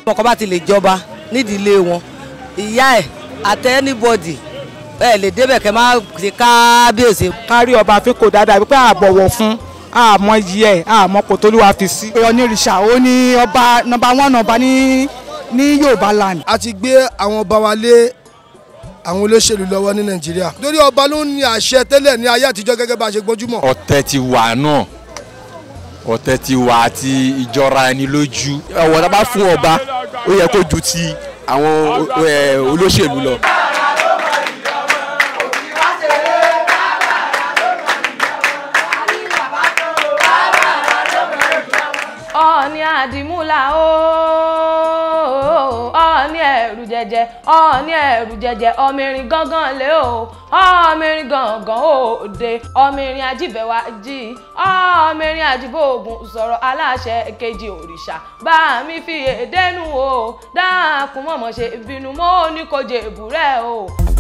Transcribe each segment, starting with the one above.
ọkọ bá ti lè jọba nídìílé wọn ìyá ẹ̀ àtẹ anybody ẹ lè débẹ̀ kẹ́ máa ṣe kábíyèsí. kárí ọba fi kò dáadáa wípé àbọ̀wọ̀ fún àmọ́ yìí ẹ̀ àmọ́ kò tó lúwa fi sí. onírìṣà ó ní ọba nọ́mbà 1 ọba ní Yorùbá land. a ti gbé àwọn ọba wa lé àwọn olóṣèlú lọ́wọ́ ní Nàìjíríà torí ọba ló ní àṣẹ tẹ́lẹ̀ ní ayé àtijọ́ gẹ́gẹ́ bá a ṣe gbójúmọ̀. ọ̀tẹ̀ ti wà náà ọ̀tẹ̀ ti wà àti ìjọra ẹni lójú. ọ̀wọ̀ tá a bá fún ọba ó yẹ kó ju ti àwọn olóṣèlú lọ. Ọọ̀ni àdìmúlà ooo Ọọ̀ni ẹ̀rù jẹjẹ Ọọ̀ni ẹ̀rù jẹjẹ ọmọrin gángan lé o ọmọrin gángan òde ọmọrin ajíbẹ̀wá jí ọmọrin àjíbòògùn sọ̀rọ̀ aláṣẹ kejì òrìṣà bá mi fi èdénú o dákun mọ̀mọ́ ṣe bínú mọ́ ní kò jẹ èbúrẹ́ o.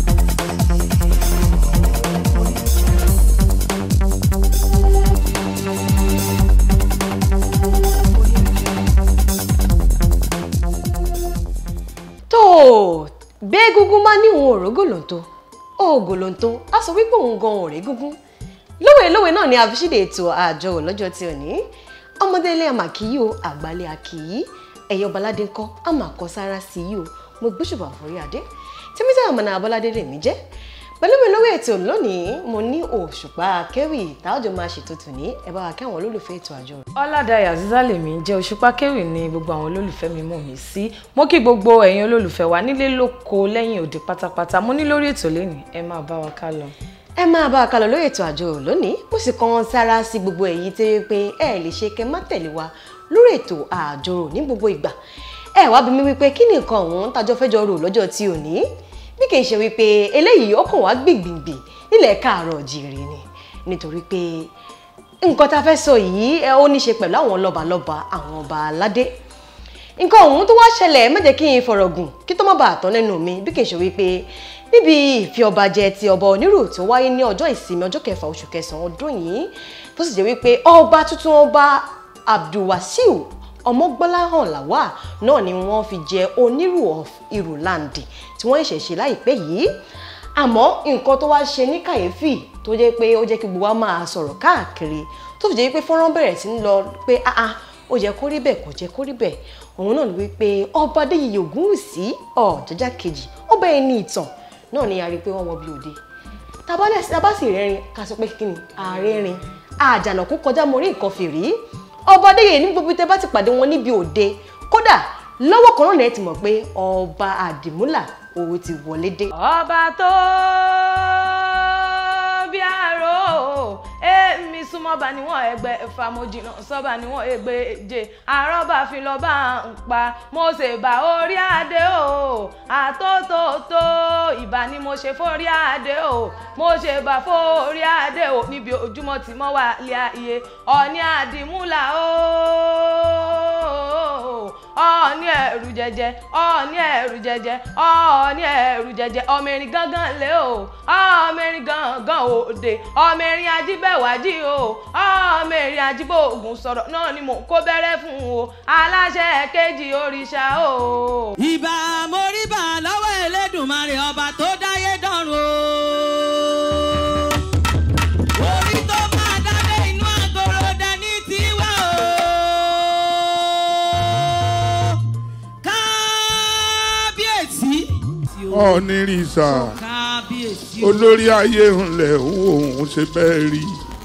Bẹ́ẹ̀gúngún máa ní òun òrógò lóńtó ògò lóńtó a sọ wípé òun gan òrè gúngún lówelówe náà ni àfiṣídẹ̀ ètò àjọwò lọ́jọ́ tí ò ní ọmọdé ilé àmàkìyí o àgbálẹ̀ àkìyí ẹ̀yọ́ baládé ńkọ́ àmàkọ́ sára sí yìí o mo gbóṣùbà forí adé tẹ́mítà àmàna abọ́ládé rẹ̀ mí jẹ́ pẹ̀lú mi lówó ètò lónìí mo ní Òṣùpá Akéwì táwọ́jọ́ máa ṣètò tòní ẹ bá wa kí àwọn olólùfẹ́ ètò àjọwò. Ọládàyà Azeezat lèmi jẹ́ Òṣùpá Akéwì ní gbogbo àwọn olólùfẹ́ mi mọ̀ mí sí mo kí gbogbo ẹ̀yin olólùfẹ́ wa nílé lóko lẹ́yìn òde pátápátá mo ní lórí ètò lẹ́nìí ẹ máa bá wa ká lọ. ẹ máa bá wa ká lọ lórí ètò àjọwò lónìí mo sì kàn sára sí gbogbo èyí tó yẹ pé ẹ lè ṣe kẹ́ má tẹ̀lé wa lórí ètò àjọwò ní gbogbo ìgbà ẹ wá bí mi wípé kí ni nǹkan ọ̀hún tájọ́ fẹ́ jọ rò lọ́jọ́ tí ò ní bí kì í ṣe wípé eléyìí ó kàn wá gbìngbìngbì nílẹ̀ káàárọ̀ jìrì ni nítorí pé nǹkan tá a fẹ́ sọ yìí ó ní ṣe pẹ̀lú àwọn lọ́balọ́ba àwọn ọba aládé nǹkan ọ̀hún tó wá ṣẹlẹ̀ má jẹ́ kí n fọ̀rọ̀ gùn kí tó má bàa tán lẹ́nu mi bí kì í ṣe wípé níbi ìfiọbajẹ ti ọba onírù tó wáyé ní ọjọ́ ìsinmi ọjọ́ 6 oṣù kẹsàn-án ọdún yìí tó sì jẹ́ wípé ọba tuntun ọba Abdulwasiu Ọmọgbọ́láhàn Lawal náà ni wọ́n fi jẹ onírù of Iruland tí wọ́n ṣẹ̀ṣẹ̀ ṣe láìpẹ́ yìí àmọ́ nǹkan tó wá ṣe ní kàyéfì tó jẹ́ pé ó jẹ́ kí gbogbo wa máa sọ̀rọ̀ káàkiri tó fi jẹ́ wípé fọ́nrán bẹ̀rẹ̀ sí ń lọ pé ó jẹ́ kó rí bẹ́ẹ̀ kò jẹ́ kó rí bẹ́ẹ̀ òun náà ni wípé ọba Adéyẹyè Ògúnwùsì Ọ̀jájá kejì ọba ẹni ìtàn náà ni a rí pé wọ́n wọ bí òde tábà sì rẹ́rìn ká sọ pé kí ni àárẹ̀rìn àjànàkú kọjá mo rí nǹkan fìrí ọba Adéyẹyè ní gbogbo tẹ́ bá ti pàdé wọn níbi òde kódà lọ́wọ́ kan náà lẹ ti mọ̀ pé ọba àdìmúlà owó ti wọlé dé. ọba tó bí àrò èmi súnmọ́ba níwọ̀n ẹgbẹ́ famojìnà sọ́ba níwọ̀n ẹgbẹ́je àrọ́bà fi lọ́ọ́ bá ń pa mo ṣe bá orí adé o àtótótó ìbà ni mo ṣe fórí adé o mo ṣe bá fórí adé o níbi ojúmọ́ tí mo wà lé ayé Ọọ̀ni àdìmúlà o Ọọ̀ni ẹ̀rù jẹjẹ Ọọ̀ni ẹ̀rù jẹjẹ Ọọ̀ni ẹ̀rù jẹjẹ ọmọrin gángan lé o ọmọrin gángan òde ọmọrin ajíbẹ̀wájí o ọmọrin ajíbòògùn sọ̀rọ̀ náà ni mò ń kó bẹ̀rẹ̀ fún o aláṣẹ kejì òrìṣà o. ìbà moríbà lọ́wọ́ Elédùmarè ọba tó dáyé dọ̀run o. orí tó máa dábẹ́ inú àgọ́rọ̀ dání tiwa o. Ọ̀nìrìṣà olórí ayé ńlẹ̀ owó òun ṣe bẹ́ẹ̀ rí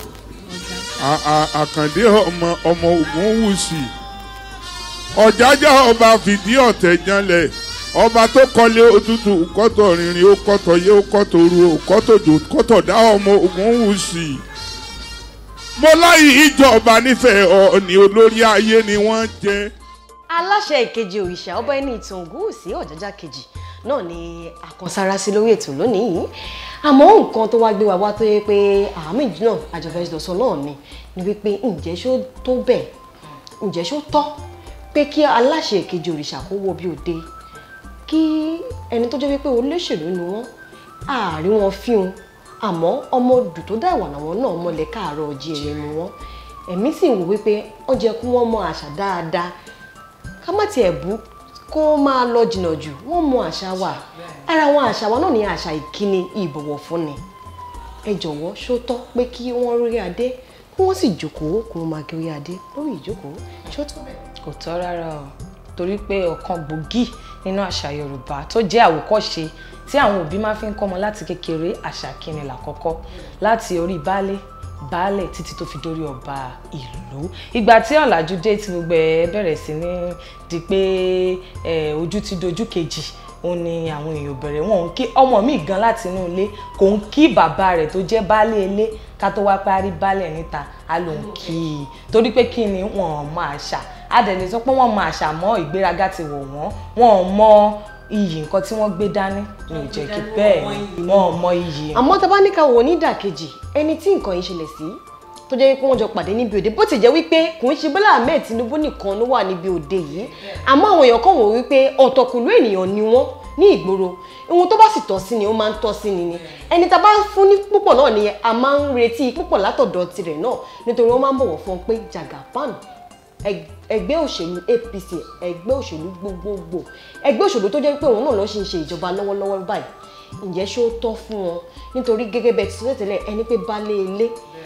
Àkàndé ọmọ Ògúnwùsì Ọ̀jájá ọba fìdí ọ̀tẹ̀ janlẹ̀ ọba tó kọ́lé òtútù kọ́tọ̀ rìnrìn ó kọ́tọ̀ yé ó kọ́tọ̀ ru ó kọ́tọ̀ jò kọ́tọ̀ dá ọmọ Ògúnwùsì mo láyé ìjọba nífẹ̀ẹ́ Ọọ̀ni olórí ayé ni wọ́n jẹ́. aláṣẹ ìkejì òrìṣà ọba ẹni ìtàn Ògúnwùsì Ọ̀jájá kejì náà ni àkànsára sí lórí ètò lónìí yìí àmọ́ nǹkan tó wá gbé wa wá tó yẹ pé àmì náà àjọfẹ́ ìdọ̀sọ náà ni wípé ǹjẹ́ ṣó tó bẹ́ẹ̀ ǹjẹ́ ṣó tọ́ pé kí aláṣẹ ìkejì òrìṣà kó wọ bí òde kí ẹni tó jẹ́ wípé olóṣèlú ni wọ́n àárín wọn fíhun àmọ́ ọmọ odù tó dá ìwà làwọn náà mọ̀lẹ́ káàárọ̀ oòjíire ni wọ́n ẹ̀mí sì wò wípé wọ́n jẹ́ kí wọ́n mọ àṣà dáadáa ká má tiẹ̀ bú kó máa lọ jìnnà jù wọ́n mọ àṣà wa ara wọn àṣà wa náà ní àṣà ìkíni ìbọ̀wọ̀ fúnni ẹ jọ̀wọ́ ṣó tọ́ pé kí wọ́n rí adé kí wọ́n sì jókòó kó máa gé adé lórí ìjókòó ṣó tọ́ bẹ́ẹ̀. kò tọ́ rárá o torí pé ọ̀kan gbòógì nínú àṣà Yorùbá tó jẹ́ àwòkọ́ṣe tí àwọn òbí máa fi ń kọ́mọ láti kékeré àṣà kíni làkọ́kọ́ láti orí baálẹ̀ títí tó fi dórí ọba ìlú ìgbà tí ọ̀làjú dé tí gbogbo ẹ bẹ̀rẹ̀ sí ní di pé ojú ti dojú kejì òun ni àwọn èèyàn bẹ̀rẹ̀ wọn ń kí ọmọ mi gan láti inú ilé kò ń kí bàbá rẹ̀ tó jẹ́ baálé ilé ká tó wá parí baálẹ̀ níta á ló ń kí i torí pé kí ni wọn mọ àṣà adẹ̀lẹ̀ sọ pé wọ́n mọ àṣà mọ́ ìgbéraga ti wọ̀ wọ́n mọ iyì nǹkan tí wọ́n gbé dání ní ò jẹ́ kí bẹ́ẹ̀ wọ́n mọ iyì. àmọ́ tá a bá ní ká wò ní ìdàkejì ẹni tí nǹkan yìí ṣẹlẹ̀ sí tó jẹ́ pé wọ́n jọ pàdé níbi òde bó ti jẹ́ wípé kò ń ṣe Bọ́lá Ahmed Tinubu nìkan ló wà níbi òde yìí àmọ́ àwọn èèyàn kàn wò wípé ọ̀tọ̀kùlú ènìyàn ni wọ́n ní ìgboro ohun tó bá sì tọ́ sí ni ó máa ń tọ́ sí ni ẹni tá a bá fún ní púpọ̀ náà ni a máa ń retí púpọ̀ látọ̀dọ̀ tirẹ̀ náà nítorí wọ́n máa ń bọ̀wọ̀ fún un pé Jagaban ẹgbẹ́ òṣèlú APC ẹgbẹ́ òṣèlú gbogbogbò ẹgbẹ́ òṣèlú tó jẹ́ pé òun náà ló ṣe ń ṣe ìjọba lọ́wọ́lọ́wọ́ báyìí ǹjẹ́ ṣó tọ́ fún wọn nítorí gẹ́gẹ́ bẹ́ẹ̀ ti sọ tẹ́lẹ̀ ẹni pé baálé ilé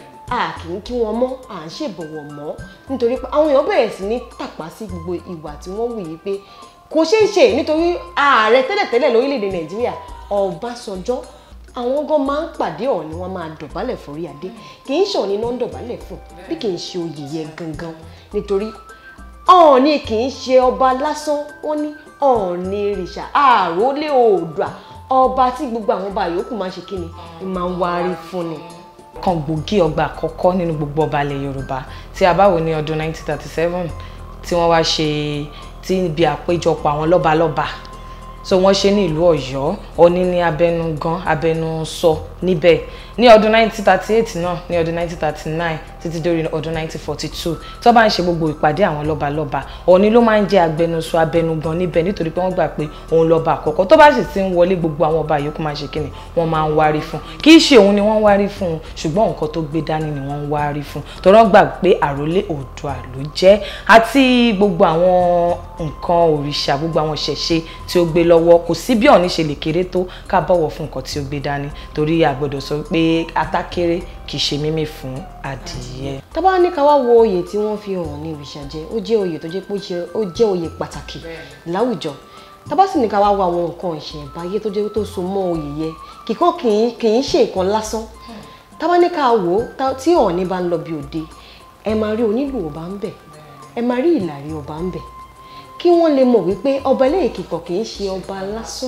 a kì í kí wọn mọ́ à ń ṣèbọ̀wọ̀ mọ́ nítorí pé àwọn èèyàn bẹ̀rẹ̀ sí ní tàpá sí gbogbo ìwà tí wọ́n wù yìí pé kò ṣeé ṣe nítorí ààrẹ tẹ́lẹ̀tẹ́lẹ̀ lórílẹ̀‐èdè Nàìjíríà Ọbásanjọ́ àwọn gan máa ń pàdé Ọọ̀ni wọn máa dọ̀bálẹ̀ forí adé kì í ṣe Ọọ̀ni náà ń dọ̀bálẹ̀ fún bí kì í ṣe oyè yẹn gangan nítorí Ọọ̀ni kì í ṣe ọba lásán wọ́n ní Ọọ̀ni rìṣà àrólé Oòduà ọba tí gbogbo àwọn ọba yòókù máa ń ṣe kí ni máa ń wárí fún ni. kan gbòógì ọgbà àkọ́kọ́ nínú gbogbo ọba ilẹ̀ Yorùbá tí a bá wò ní ọdún 1937 tí wọ́n wá ṣe tí ibi àpéjọpọ̀ àwọn lọ́balọ́ba so wọ́n ṣe ní ìlú Ọ̀yọ́ Ọọ̀ni ní abẹnugan abẹnusọ níbẹ̀ ní ọdún 1938 náà ní ọdún 1939 títí dórí ọdún 1942 tó bá ń ṣe gbogbo ìpàdé àwọn lọ́balọ́ba Ọọ̀ni ló máa ń jẹ́ abẹnusọ abẹnugan níbẹ̀ nítorí pé wọ́n gbà pé òun lọ́ba àkọ́kọ́ tó bá sì ti ń wọlé gbogbo àwọn ọba yòókù máa ṣe kíni wọ́n máa ń wárí fún kì í ṣe òun ni wọ́n ń wárí fún ṣùgbọ́n nǹkan tó gbé dání ni wọ́n ń wárí fún torí wọ́n gbà pé àrólé Oòduà ló jẹ́ àti gbogbo àwọn nǹkan òrìṣà gbogbo àwọn ìṣẹ̀ṣe tí ó gbé lọ́wọ́ kò sí bí Ọọ̀ni ṣe lè kéré tó ká bọ̀wọ̀ fún nǹkan tí ó gbé dání torí a gbọ́dọ̀ sọ pé atákéré kì í ṣe mímí fún adìyẹ. tá bá ní ká wá wo oyè tí wọ́n fi hàn ní ìrìṣà jẹ ó jẹ́ oyè tó jẹ́ pé ó jẹ́ oyè pàtàkì láwùjọ tá bá sì ní ká wá wo àwọn nǹkan ìṣẹ̀ǹbáyé tó jẹ́ tó so mọ́ oyè yẹ kíkọ́ kì í ṣe nǹkan lásán tá bá ní ká wò ó tí Ọọ̀ni bá ń lọ bí òde ẹ máa rí onílù ọba ń bẹ ẹ máa rí ìlàrí ọba ń bẹ kí wọ́n lè mọ̀ wípé ọba eléyìí kíkọ́ kì í ṣe ọba lásán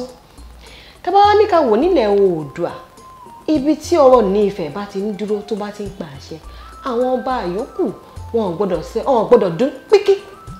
tá bá wá ní ká wò nílẹ̀ Oòduà ibi tí ọ̀rọ̀ ní Ifẹ̀ bá ti ń dúró tó bá ti ń pa àṣẹ àwọn ọba àyókù wọn ò gbọ́dọ̀ dún píkí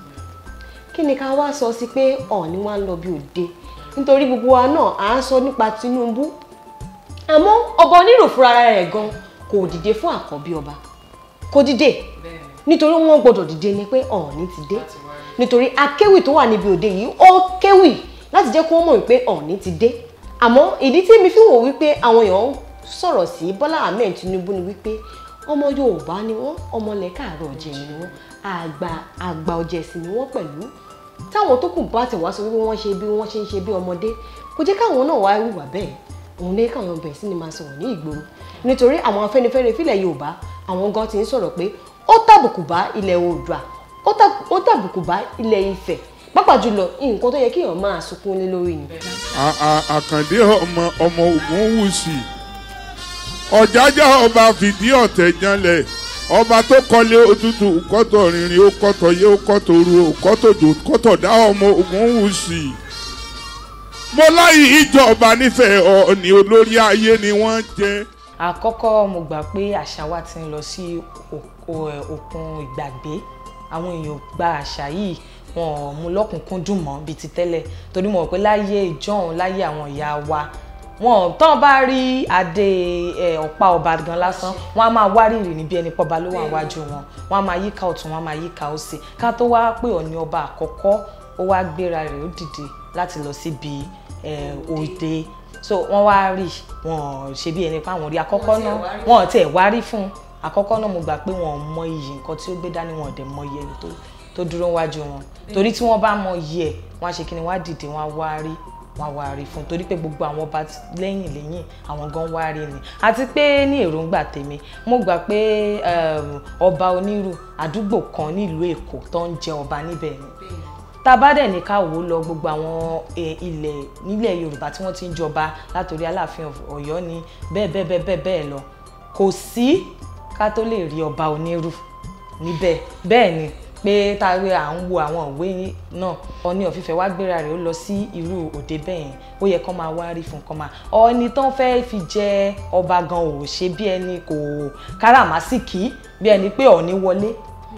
kí ni ká wá sọ sí pé Ọọ̀ni wá ń lọ bí òde nítorí gbogbo wa náà à ń sọ nípa Tinubu àmọ́ ọba onírò fúnra rẹ̀ gan kò dìde fún àkọ́bí ọba kò dìde nítorí wọ́n gbọ́dọ̀ dìde ni pé Ọọ̀ni ti dé nítorí akéwì tó wà níbi òde yìí ó kéwì láti jẹ́ kó wọ́n mọ̀ wípé Ọọ̀ni ti dé àmọ́ ìdí tí mi fi wò wípé àwọn èèyàn sọ̀rọ̀ sí Bọ́lá Ahmed Tinubu ni wípé ọmọ Yorùbá ni wọ́n ọmọ ilẹ̀ Káàárọ̀ Oòjíire ni wọ́n àgbà ọ̀jẹ̀sìn ni wọ́n pẹ̀lú táwọn tó kù bá ti wá sọ wípé wọ́n ṣe ń ṣe bí ọmọdé kò jẹ́ káwọn náà wá hùwà bẹ́ẹ̀ òun lé káwọn bẹ̀rẹ̀ sí ni máa sọ̀rọ̀ ní ìgboro nítorí àwọn Afẹ́nifẹ́re fílẹ̀ Yorùbá àwọn gan ti ń sọ̀rọ̀ pé ó tàbùkù bá ilẹ̀ Oòduà ó tàbùkù bá ilẹ̀ Ifẹ̀ pàápàá jùlọ nǹkan tó yẹ kí èèyàn máa sunkún lé lórí ni. Àkàndé ọmọ Ògúnwùsì Ọ̀jájá ọba fìdí ọ̀tẹ̀ janlẹ̀ ọba tó kọ́lé òtútù kọ́tọ̀ rìnrìn ó kọ́tọ̀ yé ó kọ́tọ̀ ru ó kọ́tọ̀ jò kọ́tọ̀ dá ọmọ Ògúnwùsì. mo láyé ìjọba nífẹ̀ẹ́ Ọọ̀ni olórí ayé ni wọ́n jẹ́. àkọ́kọ́ mo gbà pé àṣà wa ti ń lọ sí òkun ìgbàgbé àwọn èèyàn gba àṣà yìí wọn ò mú lọ́kùnkúndùn mọ́ bíi ti tẹ́lẹ̀ torí mo rò pé láyé ìjọ́un láyé àwọn ìyá wa wọn tán bá rí adé ọ̀pá ọba gan lásán wọn á máa wárìrì níbi ẹni pọ́ba ló wà wájú wọn wọn á máa yíká ọ̀tún wọn á máa yíká òsì ká tó wá pé Ọọ̀ni ọba àkọ́kọ́ ó wá gbéra rẹ̀ ó dìde láti lọ síbi òde so wọ́n wá rí wọn ṣe bí ẹni pé àwọn rí àkọ́kọ́ náà wọn tiẹ̀ wá rí fún àkọ́kọ́ náà mo gbà pé wọn ò mọ iyì nǹkan tí ó gbé dání wọn ò dẹ̀ mọ iye ẹni tó dúró wájú wọn torí tí wọ́n bá mọ iye ẹ̀ wọ́n á ṣe kí ni wọ́n á dìde wọ́n á wá rí fún torí pé gbogbo àwọn ọba lẹ́yìn àwọn gan wá rí ni àti pé ní èròǹgbà tèmi mo gbà pé ọba onírù àdúgbò kan nílùú Èkó tó ń jẹ ọba níbẹ̀ ni tá bá dẹ̀ ní ká wò lọ gbogbo àwọn nílẹ̀ Yorùbá tí wọ́n ti ń jọba látòrí Aláàfin Ọ̀yọ́ ni bẹ́ẹ̀ lọ kò sí ká tó lè rí ọba onírù níbẹ̀ bẹ́ẹ̀ ni pé táwé à ń wo àwọn ìwé náà Ọọ̀ni of Ifẹ̀ wá gbéra rẹ̀ ó lọ sí irú òde bẹ́ẹ̀ yẹn ó yẹ kó máa wá rí fún kó máa Ọọ̀ni tán fẹ́ fi jẹ ọba gan ò ṣe bí ẹni kò káràmásìkì bí ẹni pé Ọọ̀ni wọlé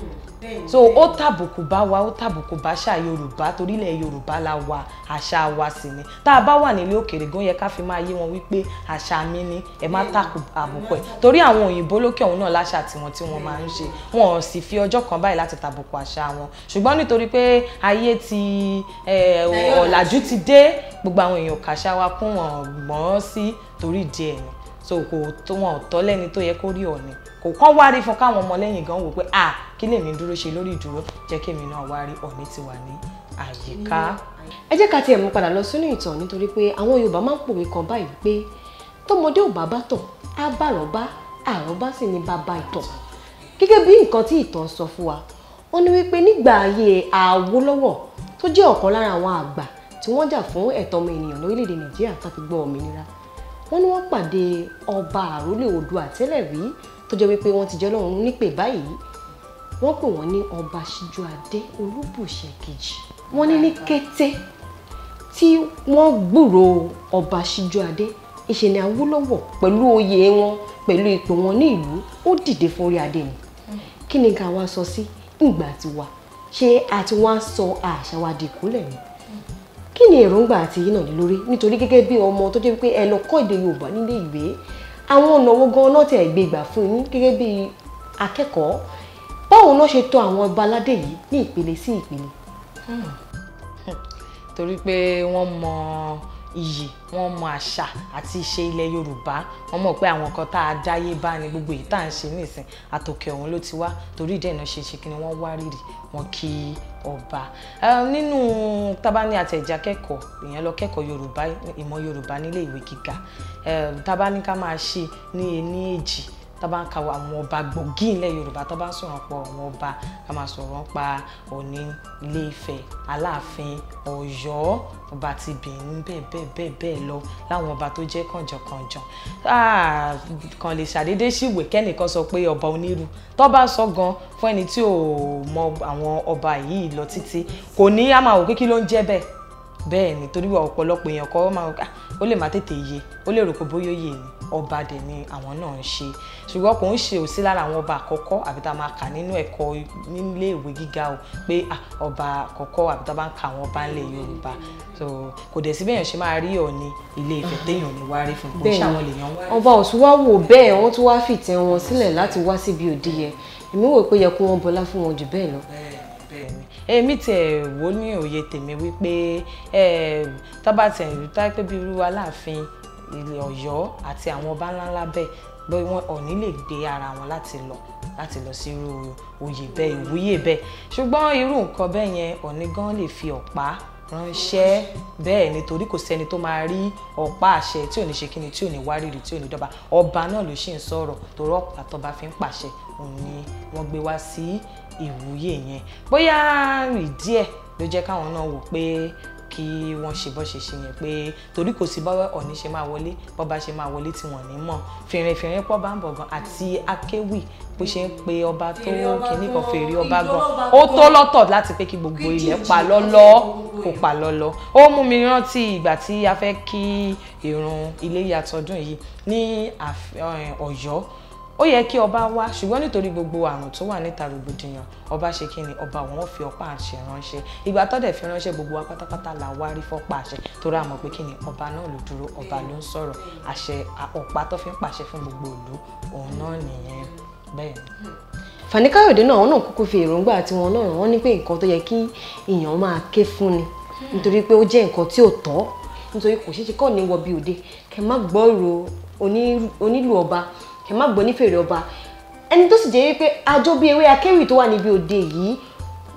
so ó tàbùkù bá wa ó tàbùkù bá àṣà Yorùbá torílẹ̀ Yorùbá la wà àṣà wa sì ni tá a bá wà nílé òkèèrè gan yẹ ká fi máa yé wọn wípé àṣà mi ni ẹ má tàkù àbùkù ẹ̀ torí àwọn òyìnbó lókè ọ̀hún náà láṣà tiwọn tí wọ́n máa ń ṣe wọn ò sì fi ọjọ́ kan báyìí láti tàbùkù àṣà wọn ṣùgbọ́n nítorí pé ayé ti ọ̀làjú ti dé gbogbo àwọn èèyàn kàṣà wa kún wọn gbọ́n sí torí díẹ̀ ni so kò tó wọn ò tọ́ lẹ́ni tó yẹ kó rí Ọọ̀ni kò kán wá rí fún káwọn ọmọlẹ́yìn gan wò pé kí lèmi dúró ṣe lórí ìdúró jẹ́ kí èmi náà wá rí Ọọ̀ni ti wà ní àyíká. ẹ jẹ́ ká tiẹ̀ mú padà lọ sínú ìtàn nítorí pé àwọn Yorùbá máa ń pòwe kan báyìí pé tọmọdé ò bá bá tàn á bá àrọ́bá àrọ́bá sì ní bàbá ìtàn gẹ́gẹ́ bí nǹkan tí ìtàn sọ fún wa wọ́n ní wípé nígbà ayé Awólọ́wọ̀ tó jẹ́ ọ̀kan lára àwọn àgbà tí wọ́n jà fún ẹ̀tọ́ ọmọ ènìyàn lórílẹ̀‐èdè Nàìjíríà tá fi gbọ́ òmìnira wọ́n ní wọ́n pàdé ọba àrólé Oòduà tẹ́lẹ̀ rí tó jẹ́ wípé wọ́n ti jẹ́ Ọlọ́run nípè báyìí wọ́n pè wọ́n ní ọba Síjúadé Olúbùṣẹ́ kejì wọ́n ní ní kété tí wọ́n gbúròó ọba Síjúadé ìṣe ni Awólọ́wọ̀ pẹ̀lú oyè wọn pẹ̀lú ipò wọn ní ìlú ó dìde fún orí adé ni kí ni ká wá sọ sí ìgbà tiwa ṣé àti wá sọ àṣà wa di ìkúnlẹ̀ ni kí ni èròǹgbà àti yìí náà ní lórí nítorí gẹ́gẹ́ bí ọmọ tó jẹ́ pé ẹ lọ kọ́ èdè Yorùbá nílé ìwé àwọn ọ̀nà owó gan náà tẹ̀ gbé gbà fún yín gẹ́gẹ́ bí akẹ́kọ̀ọ́ báwo náà ṣe tọ́ àwọn ọba aládé yìí ní ìpele sí ìpele. torí pé wọ́n mọ iyì wọ́n mọ àṣà àti ìṣe ilẹ̀ Yorùbá wọ́n mọ̀ pé àwọn kan tá a dáyé bá ní gbogbo èyí tá à ń ṣe nísìn àtòkè ọ̀hún ló ti wá torí ìdẹ́nà ṣe kí ni wọ́n wá rírì wọn kí ọba nínú tábání àtẹ̀já kẹ́kọ̀ọ́ èèyàn lọ kẹ́kọ̀ọ́ Yorùbá ìmọ̀ Yorùbá nílé ìwé gíga tábání ká máa ṣe ní ení èjì tábà ń ka àwọn ọba gbòógì ilẹ̀ Yorùbá tábà ń sọ̀rọ̀ pọ̀ àwọn ọba ká máa sọ̀rọ̀ pa Ọọ̀ni Ilé Ifẹ̀ Aláàfin Ọ̀yọ́ ọba ti Benin bẹ́ẹ̀ lọ láwọn ọba tó jẹ́ kànjọ̀kànjọ̀ kan lè ṣàdédé ṣìwé kẹ́nìkan sọ pé ọba onírú tó bá sọ gan fún ẹni tí ò mọ àwọn ọba yìí lọ títí kò ní á máa wò pé kí ló ń jẹ́ bẹ́ẹ̀ ni torí ọ̀pọ̀lọpọ̀ èèyàn kọ́ máa ó lè má tètè yé ó lè rò pé bóyá yé ni ọba dẹ̀ ni àwọn náà ń ṣe ṣùgbọ́n kò ń ṣe òsí lára àwọn ọba àkọ́kọ́ àbí tá a máa kà nínú ẹ̀kọ́ nílé ìwé gíga o pé ọba àkọ́kọ́ àbí tá a bá ń ka àwọn ọba ńlẹ̀ Yorùbá so kò dẹ̀ sí bẹ́ẹ̀ ṣe máa rí Ọọ̀ni Ilé Ifẹ̀ téèyàn ní wá rí fún kò ṣe àwọn lèèyàn wá rí. ọba Ọ̀ṣun wá wò bẹ́ẹ̀ wọ́n tún wá fìtẹ́ wọn sílẹ̀ láti wá síbi òde yẹn èmi wò pé yẹ kó wọn bọlá fún wọn jù bẹ́ẹ̀ lọ. èmi tiẹ̀ wò ní òye tèmi wípé tábà tẹ̀ ń tá pé bí irú Aláàfin ilẹ̀ Ọ̀yọ́ àti àwọn ọba ńláńlá bẹ́ẹ̀ bẹ́ẹ̀ wọn Ọọ̀ni lè gbé ara wọn láti lọ sí irú oyè bẹ́ẹ̀ ìwúyè bẹ́ẹ̀ ṣùgbọ́n irú nǹkan bẹ́ẹ̀ yẹn Ọọ̀ni gan lè fi ọ̀pá ránṣẹ́ bẹ́ẹ̀ nítorí kò sẹ́ni tó máa rí ọ̀pá àṣẹ tí ò ní ṣe kíni tí ò ní wárìrì tí ò ní dọ́ba ọba náà ló ṣì ń sọ̀rọ̀ torí ọ̀pá tọ́ba fi ń pàṣẹ òun ni wọ́n gbé wá sí ìwúyè yẹn bóyá ìdí ẹ̀ ló jẹ́ káwọn náà wò pé kí wọ́n ṣe bọ́ ṣe yẹn pé torí kò sí bọ́wọ́ Ọọ̀ni ṣe máa wọlé bọ́ba ṣe máa wọlé tí wọ́n ní mọ̀ fìrìnfìrìn pọ́ bá ń bọ̀ gan àti akéwì bó ṣe ń pe ọba tó kíní kan fèrè ọba gan ó tó lọ́tọ̀ láti pé kí gbogbo ilẹ̀ pa lọ́lọ́ kó pa lọ́lọ́ ó mú mi rántí ìgbà tí a fẹ́ kí ìrun Iléyá tọdún yìí ní Ọ̀yọ́ ó yẹ kí ọba wá ṣùgbọ́n nítorí gbogbo àrùn tó wà níta rògbòdìyàn ọba ṣe kí ni ọba wọn fi ọ̀pá àṣẹ ránṣẹ́ ìgbà tó dẹ̀ fi ránṣẹ́ gbogbo wa pátápátá là wá rí fọ́pá àṣẹ torí àmọ́ pé kí ni ọba náà ló dúró ọba ló ń sọ̀rọ̀ àṣẹ ọ̀pá tó fi ń pàṣẹ fún gbogbo ìlú òun náà nìyẹn bẹ́ẹ̀ ni. Fani Káyọ̀dé náà wọn náà kúkú fi èròǹgbà tiwọn náà wọ́n ní pé nǹkan tó yẹ kí èèyàn máa ké fún ni nítorí pé ó jẹ́ nǹkan tí ò tọ́ nítorí kò ṣeé ṣe kọ́ ní wọ bí òde kẹ má gbọ́ ìró onílù ọba kẹ má gbọ́ nífèrè ọba ẹni tó sì jẹ́ wípé ajó bí ewé akéwì tó wà níbi òde yìí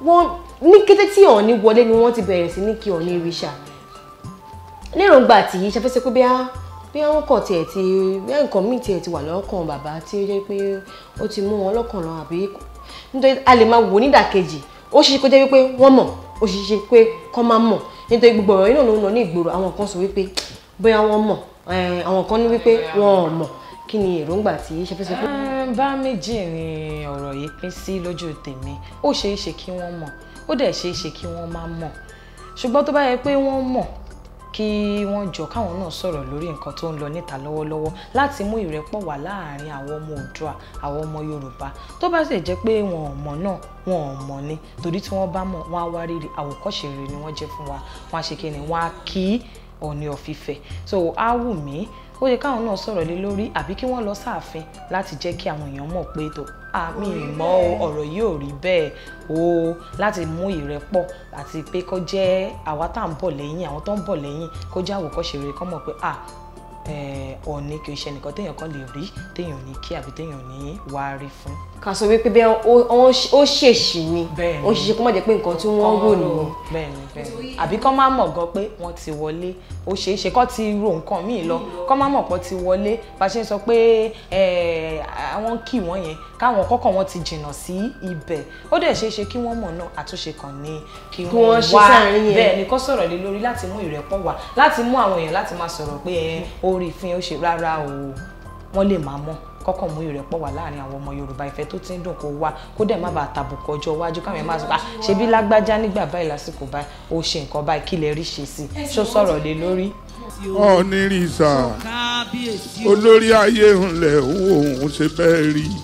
wọ́n ní kété tí Ọọ̀ni wọlé ni wọ́n ti bẹ̀rẹ̀ sí ní kí Ọọ̀ni ìrìṣà lérògbà tí ṣe fẹ́ sọ pé bí àwọn kan tiẹ̀ ti bí nǹkan míì tiẹ̀ ti wà lọ́kàn bàbá tí ó jẹ́ pé ó ti mú wọn lọ́kàn lọ àbí nítorí a lè máa wò nídàkejì ó ṣe kó jẹ́ wípé wọ́n mọ̀ ó ṣe pé kọ́ máa mọ̀ nítorí gbogbo ọ̀rọ̀ yìí náà ló ń lọ ní ìgboro àwọn kan sọ wípé bóyá wọ́n mọ̀ àwọn kan ní wípé wọ́n ò mọ̀ kí ni èròǹgbà tí ṣe fẹ́ sọ pé. bá méjì ni ọ̀rọ̀ yìí pín sí lójú tèmi ó ṣeé ṣe kí wọ́n mọ̀ ó dẹ̀ ṣeé ṣe kí wọ́n má mọ̀ ṣùgbọ́n tó bá yẹ pé wọ́n mọ̀ kí wọ́n jọ káwọn náà sọ̀rọ̀ lórí nǹkan tó ń lọ níta lọ́wọ́lọ́wọ́ láti mú ìrẹ́pọ̀ wà láàárín àwọn ọmọ Oòduà àwọn ọmọ Yorùbá tó bá sì jẹ́ pé wọn ò mọ̀ náà wọn ò mọ̀ ni torí tí wọ́n bá mọ̀ wọn á wá rírì àwòkọ́ṣe rere ni wọ́n jẹ́ fún wa wọn á ṣe kí ni wọn á kí Ọọ̀ni of Ifẹ̀ so á wù mí ó yẹ káwọn náà sọ̀rọ̀ lé lórí àbí kí wọ́n lọ sáàfin láti jẹ́ kí àwọn èèyàn mọ̀ pé tó àmì ìmọ̀ ọ̀rọ̀ yìí ò rí bẹ́ẹ̀ o láti mú ìrẹ́pọ̀ àti pé kó jẹ́ àwa tá à ń bọ̀ lẹ́yìn àwọn tó ń bọ̀ lẹ́yìn kó jẹ́ àwòkọ́ṣe rere kó mọ̀ pé Ọọ̀ni kì í ṣe nìkan téèyàn kan lè rí téèyàn ní kí àbí téèyàn ní wá rí fún. ká sọ wípé bí ó ṣèṣì ni ó ṣiṣẹ́ kó má jẹ́ pé nǹkan tí wọ́n rò nìyẹn. bẹ́ẹ̀ni àbí kó má mọ̀ gan pé wọ́n ti wọlé ó ṣeé ṣe kó ti ro nǹkan míì lọ kó má mọ̀ pé ti wọlé bá ṣe ń sọ pé àwọn kì wọ́n yẹn káwọn kọ́kọ́ wọn ti jìnnà sí ibẹ̀ ó dẹ̀ ṣeé ṣe kí wọ́n mọ̀ náà àtúnṣe kan ní kí wọ́n wá bẹ́ẹ̀ ni kó sọ̀rọ̀ lé lórí láti mú ìrẹ́pọ̀ wá láti mú àwọn èèyàn láti máa sọ̀rọ̀ pé orí ìfín ó ṣe rárá o wọ́n lè máa mọ̀ kọ́kọ́ mú ìrẹ́pọ̀ wà láàrin àwọn ọmọ Yorùbá ìfẹ́ tó ti ń dùn kó wá kó dẹ̀ má bàa tàbùkù ọjọ́ iwájú káwọn ẹ̀ máa sọ ṣe bí lágbájá nígbà báyìí lásìkò báyìí ó ṣe nǹkan báyìí kí lè rí ṣe sí ṣó sọ̀rọ̀ lé lórí. Ọọ̀ni ìrìṣà olórí ayé ńlẹ̀ òun ṣe bẹ́ẹ̀ rí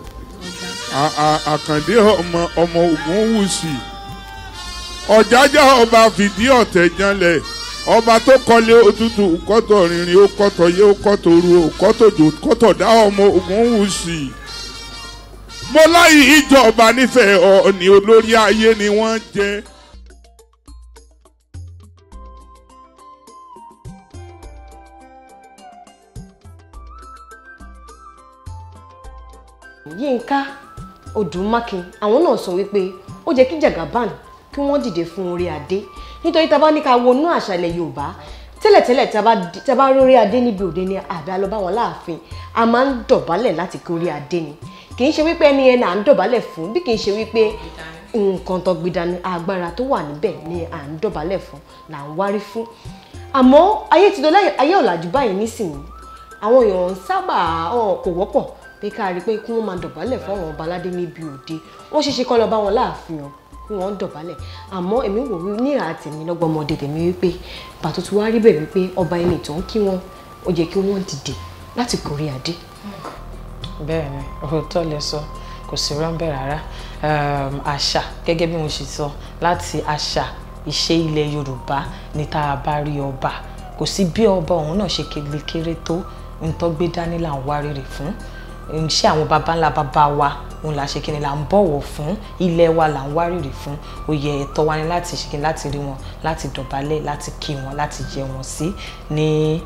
Àkàndé ọmọ Ògúnwùsì Ọ̀jájá ọba fìdí ọ̀tẹ̀ janlẹ̀ ọba tó kọ́lé òtútù kọ́tọ̀ rìnrìn ó kọ́tọ̀ yé ó kọ́tọ̀ ru ó kọ́tọ̀ jò kọ́tọ̀ dá ọmọ Ògúnwùsì mo láyé ìjọba nífẹ̀ẹ́ Ọọ̀ni olórí ayé ni wọ́n jẹ́. Yínká Odùmákin àwọn náà sọ wípé ó jẹ́ kí Jagaban kí wọ́n dìde fún orí adé nítorí tá bá ní ká wọnú àṣà ilẹ̀ Yorùbá tẹ́lẹ̀tẹ́lẹ̀ tá bá rórí adé níbi òde ni àbí a lọ bá wọn láàfin a máa ń dọ̀bálẹ̀ láti kí orí adé ni kì í ṣe wípé ẹni yẹn là ń dọ̀bálẹ̀ fún bí kì í ṣe wípé nǹkan tó gbé dání agbára tó wà níbẹ̀ ni à ń dọ̀bálẹ̀ fún là ń wárí fún àmọ́ ayé ti dọ́lá ayé ọ̀làjú báyìí nísìnyí àwọn èèyàn sábà kò wọ́pọ̀ pé ká rí pé kí wọ́n máa dọ̀bálẹ̀ fún àwọn ọba aládé níbi òde wọ́n ṣeéṣe kọ́ lọ bá wọn láàfin o kí wọ́n dọ̀bálẹ̀ àmọ́ èmi wò wí ní ìhà tèmi lọ́gbọ́n ọmọdé tèmi wípé pàtó tí wàá rí bẹ́ẹ̀ wípé ọba ẹni tó ń kí wọn ó jẹ́ kí wọ́n dìde láti gorí adé. bẹ́ẹ̀ ni òótọ́ lẹ sọ kò sí rọ́ńbẹ́ rárá àṣà gẹ́gẹ́ bí mo ṣe sọ láti àṣà ìṣe ilẹ̀ Yorùbá ní tá a bá rí ọba kò sí bí ọba òun náà ṣe kéré tó ń tọ́ gbé dání là ń wá rírì fún iṣẹ́ àwọn baba ńlá baba wa òun là ṣe kíni là ń bọ̀wọ̀ fún ilé wa là ń wárìrì fún oyè ẹ̀tọ́ wa ni láti ṣe kíni láti rí wọn láti dọ̀bálẹ̀ láti kí wọn láti jẹ wọn sí ní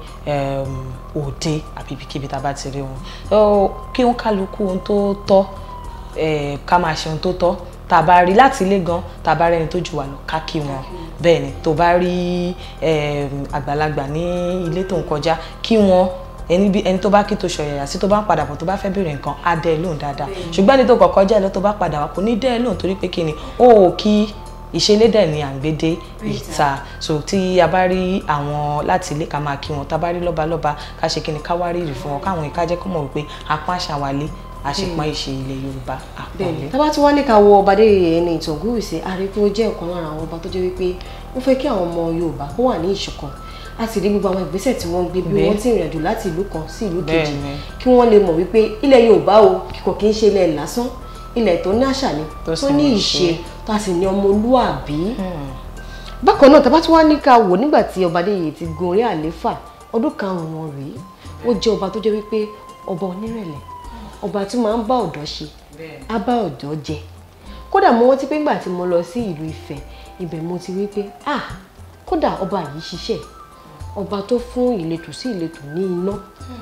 òde àbí ibikíbi tá a bá ti rí wọn kí wọn kálukú ohun tó tọ́ ká máa ṣe ohun tó tọ́ tá a bá rí láti ilé gan tá a bá rẹni tó jù wá lọ ká kí wọn bẹ́ẹ̀ ni tó bá rí àgbàlagbà ní ilé tó ń kọjá kí wọn ẹni tó bá kí tó ṣọ̀yàyà sí tó bá ń padà bọ̀ tó bá fẹ́ béèrè nǹkan á dẹ́ ẹ lóhùn dáadáa ṣùgbọ́n ẹni tó kọ̀kọ́ jẹ́ ẹ lọ tó bá padà wá kò ní dẹ́ ẹ lóhùn torí pé kí ni ó kí ìṣelédè ni à ń gbé dé ìta so tí a bá rí àwọn láti ilé ká máa kí wọn tá a bá rí lọ́balọ́ba ká ṣe kí ni ká wá rírì fún wọn káwọn ìka jẹ́ kó mọ̀ wípé apá àṣà wa lé àṣepọ̀ ìṣe ilẹ̀ Yorùbá àpọ̀lẹ́. tá bá ti wá ní ká wo ọba Adéyẹyè ẹni ìtàn Ògúnwùsì àríkú jẹ́ ọ̀kan lára àwọn ọba tó jẹ́ wípé ó fẹ́ kí àwọn ọmọ Yorùbá kó wà ní ìṣọ̀kan a sì rí gbogbo àwọn ìgbésẹ̀ tí wọ́n gbé bí wọ́n ti rìn àjò láti ìlú kan sí ìlú kejì kí wọ́n lè mọ̀ wípé ilẹ̀ Yorùbá o kò kí ń ṣe ilẹ̀ lásán ilẹ̀ tó ní àṣà ni tó ní ìṣe tó a sì ní ọmọlúàbí. bákan náà tá bá tún wá ní ká wò nígbà tí ọba Adéyẹyè ti gun orí àléfà ọdún karùn-ún wọn rèé ó jẹ́ ọba tó jẹ́ wípé ọba onírẹ̀lẹ̀ ọba tí máa ń bá ọ̀dọ́ ṣe á bá ọ̀dọ́ jẹ kódà mo rántí pé nígbà tí mo lọ sí ìlú Ifẹ̀ ibẹ̀ mo ti rí pé kódà ọba yìí ṣiṣẹ́ ọba tó fún ìletò sí ìletò ní iná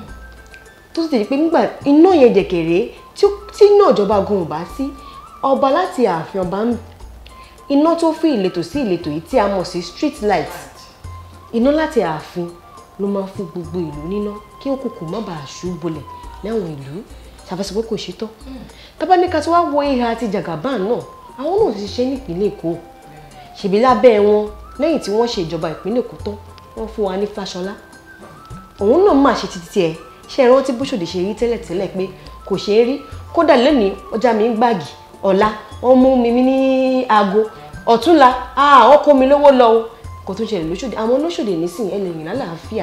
tó sì tẹ̀lé pé nígbà iná yẹn jẹ̀kẹ̀rẹ́ tí iná ìjọba gan ò bá sí ọba láti ààfin ọba iná tó fi ìletò sí ìletò yìí tí a mọ̀ sí street light iná láti ààfin ló máa fún gbogbo ìlú níná kí òkùnkùn má bàa ṣú bolẹ̀ láwọn ìlú ṣàfẹ́sọ̀ pé kò ṣe tán tábánikà tí wàá wo ìhà àti Jagaban náà àwọn náà ti ṣiṣẹ́ nípínlẹ̀ Èkó ṣèbí lábẹ́ wọn lẹ́yìn tí wọ́n ṣe ìjọba ìpínlẹ̀ Èkó tán wọ́n fún wa ní Fáṣọlá òun náà máa ṣe títí ẹ̀ ṣe ìrántí bóṣòdì ṣe rí tẹ́lẹ̀tẹ́lẹ̀ pé kò ṣe é rí kódà lónìí ọjà mi ń gbàgì ọ̀la wọ́n mú mi ní aago ọ̀túnla wọ́n kó mi lówó lọ kò tún ṣẹlẹ̀ lóṣòdì àwọn olóṣòdì nísìnyí ẹlẹ́yìn lálàáfíà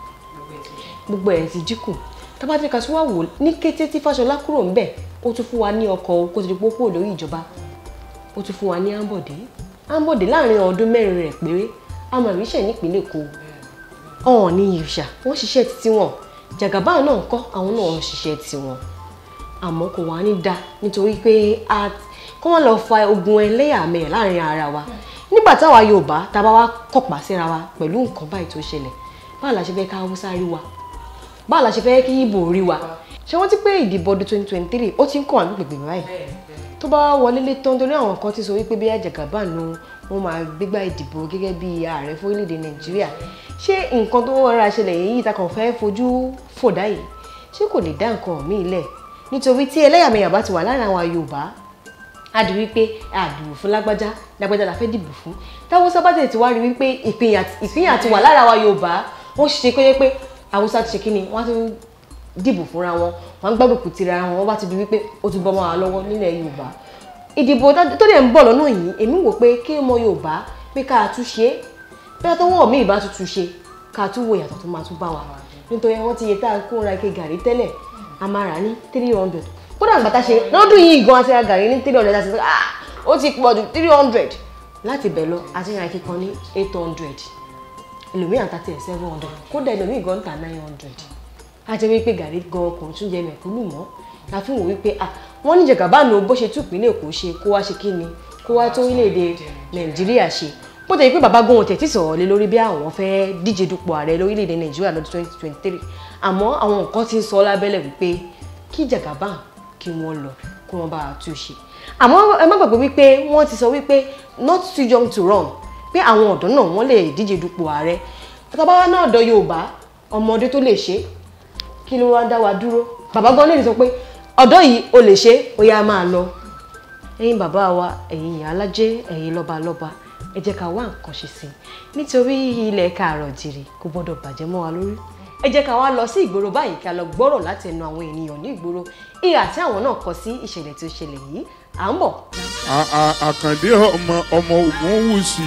gbogbo ẹ̀ ti dínkù tábàtìkà tí wàá wò ní kété tí Fáṣọlá kúrò ńbẹ̀ ó tún fún wa ní ọkọ̀ kó tó di pópó lórí ìjọba ó tún fún wa ní Ambode láàrin ọdún 4 rẹ̀ péré amàríṣẹ́ nípínlẹ̀ Èkó ọ̀hún ní ìrìṣà wọ́n ṣiṣẹ́ títí wọn Jagaban náà kọ́ àwọn náà ṣiṣẹ́ tiwọn àmọ́ kò wá ní dá nítorí pé kó wọ́n lọ fa ogun ẹlẹ́yàmẹ̀yà láàrin ara wa nígbà táwa Yorùbá tá bá wá kọ̀pá síra wa pẹ̀lú nǹkan báyìí tó ṣẹlẹ̀ báwo la ṣe fẹ́ ká Haúsá rí wa báwo la ṣe fẹ́ kí Ìgbò rí wa ṣé wọ́n ti pé ìdìbò ọdún 2023 ó ti ń kọ́ wà ní gbègbè báyìí tó bá wọlé lé tán torí àwọn kan ti sọ wípé bí Jagaban nu wọ́n máa gbégbá ìdìbò gẹ́gẹ́ bí ààrẹ fórílẹ̀-èdè Nàìjíríà ṣé nǹkan tó rọra ṣẹlẹ̀ yìí ta kàn fẹ́ fojú fòdá yìí ṣé kò lè dá nǹkan míì lẹ̀ nítorí tí ẹlẹ́yàmẹ̀yà bá ti wà láàrin àwọn Yorùbá a di wípé àdìbò fún lágbájá la fẹ́ dìbò fún táwọn sábàtì ti wá rí wípé ìpínyà ti wà lára wa Yorùbá wọ́n ṣe kó yẹ pé Haúsá ti ṣe kí ni wọ́n ti dìbò fúnra wọn wọ́n gbàgbọ́kù tira wọn wọ́n bá ti di wípé ó ti bọ́ mọ́ wa lọ́wọ́ nílẹ̀ Yorùbá ìdìbò tó dẹ̀ ń bọ̀ lọ́nà yìí èmi wò pé kí ọmọ Yorùbá pé ká tún ṣe bí àtọwọ́ mi ìbá tuntun ṣe ká tún wo ìyàtọ̀ tó máa tún bá wa nítorí wọ́n ti yẹ tá a kó ra ike gàrí tẹ́lẹ̀ a máa rà ní 300 kódà àgbàtà ṣe lọ́dún yìí gan àti ra gàrí ní 300 àti ó ti pọ̀ jù 300 láti bẹ̀ lọ àti ra ike kan ní 800 ẹlòmíì àtàtì ẹ̀ 700 kódà ẹlòmíì gan ta 900 a jẹ́ wípé gàrí gan kò tún jẹ mẹ̀kúnnù mọ́ la fi wò wípé wọ́n ní Jagaban bó ṣe tún ìpínlẹ̀ Èkó ṣe kó wá ṣe kí ni kó wá tó orílẹ̀-èdè Nàìjíríà ṣe bó tẹ̀ pé bàbá gómìnà tẹ̀tí sọ̀rọ̀ lé lórí bí àwọn fẹ́ díje dupò ààrẹ lórílẹ̀-èdè Nàìjíríà lọ́dún 2023 àmọ́ àwọn nǹkan ti ń sọ lábẹ́lẹ̀ wípé kí Jagaban kí wọ́n lọ kí wọ́n bá a tún ṣe àmọ́ ẹ má gbàgbé wípé wọ́n ti sọ wípé not too young to run pé àwọn ọ̀dọ́ náà wọ́n lè díje dupò ààrẹ tábàwá náà ọ̀dọ́ Yorùbá ọmọdé tó lè ṣe kí ló wá dá wa dúró bàbá gan lè sọ pé ọ̀dọ́ yìí o lè ṣe ó yá máa lọ ẹ̀yin bàbá wa ẹ̀yin ìyá alájẹ́ ẹ̀yin lọ́balọ́ba ẹ jẹ́ ká wá nǹkan ṣe sí nítorí ilẹ̀ káàárọ̀ jìrì kò gbọ́dọ̀ bàjẹ́ mọ́ wa lórí ẹ jẹ́ ká wá lọ sí ìgboro báyìí ká lọ gbọ́rọ̀ láti ẹnu àwọn ènìyàn ní ìgboro ìhà tí àwọn náà kọ sí ìṣẹ̀lẹ̀ tó ṣẹlẹ̀ yìí à ń bọ̀. Àkàndé ọmọ Ògúnwùsì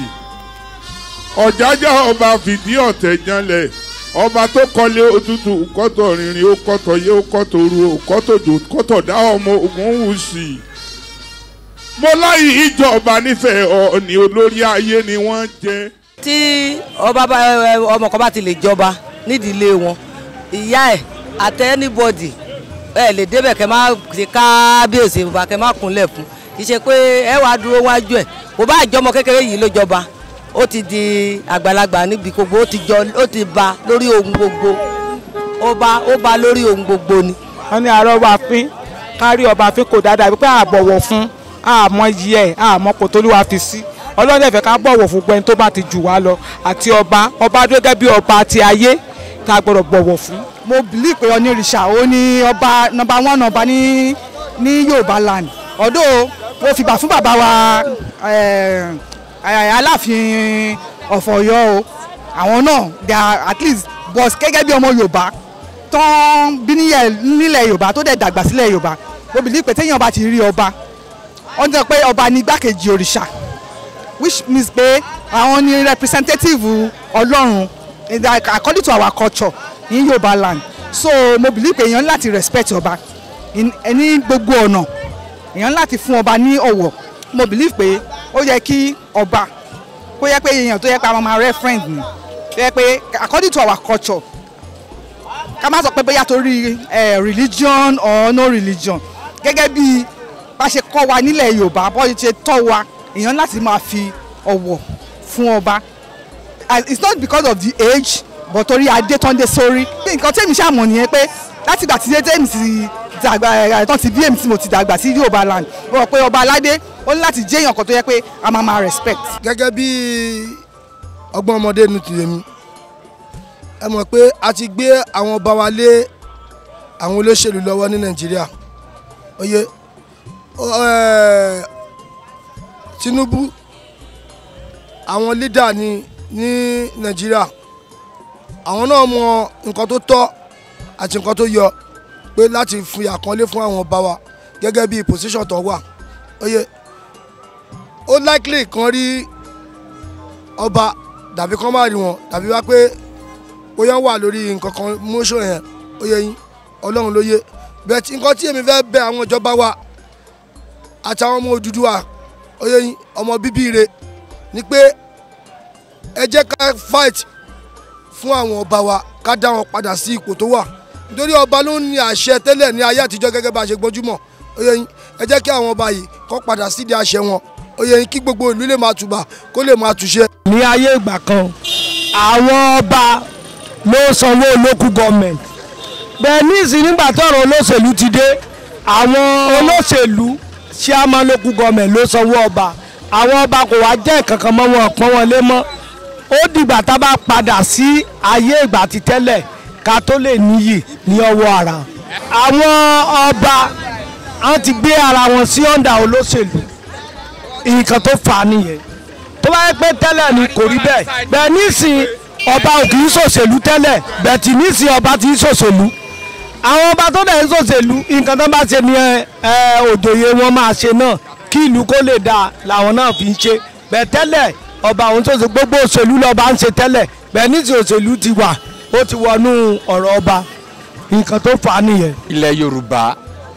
Ọ̀jájá ọba fìdí ọ̀tẹ̀ janlẹ̀ ọba tó kọ́lé òtútù kọ́tọ̀ rìnrìn ó kọ́tọ̀ yé ó kọ́tọ̀ ru ó kọ́tọ̀ jò kọ́tọ̀ dá ọmọ Ògúnwùsì mo láyé ìjọba nífẹ̀ẹ́ Ọọ̀ni olórí ayé ni wọ́n jẹ́. tí ọmọ kan bá ti lè jọba nídìílé wọn ìyá ẹ̀ àtẹ anybody ẹ lè débẹ̀ kẹ́ máa ṣe kábíyèsí bàbá kẹ́ máa kúnlẹ̀ fún kì í ṣe pé ẹ wàá dúró wájú ẹ̀ kò bá àjọmọ kékeré yìí ló jọba ó ti di àgbàlagbà níbi gbogbo ó ti ba lórí ohun gbogbo ó ba lórí ohun gbogbo ni. wọ́n ní àárọ̀ wà fín kárí ọba fín kò dáadáa wípé àbọ̀wọ̀ fún àmọ́ yìí ẹ̀ àmọ́ kò tó ló wá fi sí ọlọ́dẹ fẹ́ ká bọ̀wọ̀ fún gbẹ́ni tó bá ti jù wá lọ àti ọba gẹ́gẹ́ bí ọba ti ayé tá a gbọ́dọ̀ bọ̀wọ̀ fún. mo believe pé onírìṣà ó ní ọba number 1 ọba ní Yorùbá land ọ̀dọ́ mo fìgbà fún bàbá wa Aláàfin of Ọ̀yọ́ o àwọn náà they are at least boss gẹ́gẹ́ bí ọmọ Yorùbá tán bí nílẹ̀ Yorùbá tó dẹ̀ dàgbà sílẹ̀ Yorùbá mo believe pé téèyàn bá ti rí ọba wọ́n jẹ́ pé ọba ní igbákejì òrìṣà which means pé àwọn ní representative Ọlọ́run according to our culture in Yorùbá land so mo believe pé èèyàn láti respect ọba ní gbogbo ọ̀nà èèyàn láti fún ọba ní ọ̀wọ̀ mo believe pé ó yẹ kí ọba kó yẹ pé èèyàn tó yẹ pé àwọn máa reference ni tó yẹ pé according to our culture ká má sọ pé bóyá torí religion or no religion gẹ́gẹ́ bí bá ṣe kọ́ wa nílẹ̀ Yorùbá bó ṣe tọ́ wa èèyàn láti máa fi ọ̀wọ̀ fún ọba it's not because of the age but torí adé tó ń dé sórí nǹkan tẹ́mi ṣàmọ̀ nìyẹn pé láti ìgbà tí tẹ́mi ti dàgbà tán ti bí èmi tí mo ti dàgbà sí Yorùbá land mo rò pé ọba aládé ó ní láti jẹ́ èèyàn kan tó yẹ pé a máa respect. gẹ́gẹ́ bí ọgbọ́n ọmọdé nu tìrẹ mi ẹ mọ̀ pé a ti gbé àwọn ọba wa lé àwọn olóṣèlú lọ́wọ́ ní Nàìjíríà oye Tinubu àwọn leader ní Nàìjíríà àwọn náà mọ nǹkan tó tọ́ àti nǹkan tó yọ pé láti fi àkànlé fún àwọn ọba wa gẹ́gẹ́ bí position tó wà oye ó likely kan rí ọba dàbí kan má rí wọn dàbí wá pé bóyá wà lórí nǹkan kan motion yẹn oye yín Ọlọ́run ló yé bẹ́ẹ̀ tí nǹkan tí èmi fẹ́ bẹ àwọn ìjọba wa àtàwọn ọmọ Odùduwà oye yín ọmọ bíbí rẹ̀ ni pé ẹ jẹ́ ká fight fún àwọn ọba wa ká dá wọn padà sí ipò tó wà nítorí ọba ló ní àṣẹ tẹ́lẹ̀ ní ayé àtijọ́ gẹ́gẹ́ bá a ṣe gbójúmọ̀ oye yín ẹ jẹ́ kí àwọn ọba yìí kó padà sídìí àṣẹ wọn oye yín kí gbogbo ìlú lè máa tùbà kó lè máa túṣe. ní ayé ìgbà kan àwọn ọba ló sanwó local government bẹ́ẹ̀ ní ìsìn nígbà tọ́rọ̀ olóṣèlú ti dé àwọn olóṣèlú chairman local government ló sanwó ọba àwọn ọba kò wá jẹ́ kankan mọ́ wọn pọ́n wọn lé mọ́ ó dìgbà tá a bá padà sí ayé ìgbà ti tẹ́lẹ̀ ká tó lè níyì ní ọwọ́ ara àwọn ọba wọn ti gbé ara wọn sí ọ̀ndà olóṣèlú nǹkan tó fà á nìyẹn tó bá yẹ pé tẹ́lẹ̀ ni kò rí bẹ́ẹ̀ bẹ́ẹ̀ nísìn ọba ò kì í ṣòṣèlú tẹ́lẹ̀ bẹ́ẹ̀ tí nísìn ọba ti ń ṣòṣèlú àwọn ọba tó dẹ̀ ń ṣòṣèlú nǹkan tó bá ṣe ní òjòyè wọn máa ṣe náà kí ìlú kó lè dáa làwọn náà fi ń ṣe bẹ́ẹ̀ tẹ́lẹ̀ ọba òun tó ṣe gbogbo òṣèlú lọ́ba ń ṣe tẹ́lẹ̀ bẹ́ẹ̀ nísìn òṣèlú ti wà ó ti wọnú ọ̀rọ̀ ọba nǹkan tó fà á nìyẹn. ilẹ̀ Yorùbá